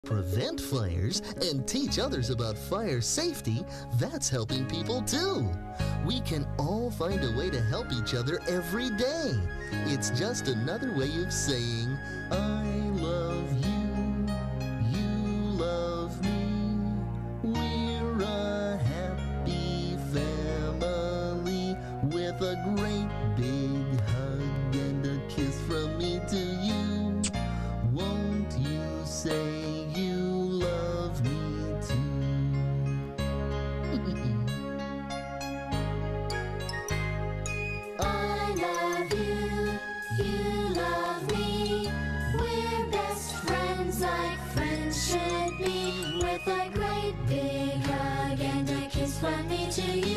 Prevent fires and teach others about fire safety, that's helping people too. We can all find a way to help each other every day. It's just another way of saying, I love you, you love me. We're a happy family with a great big hug and a kiss from me to you. Won't you say you love me too? I love you, you love me. We're best friends like friends should be. With a great big hug and a kiss from me to you.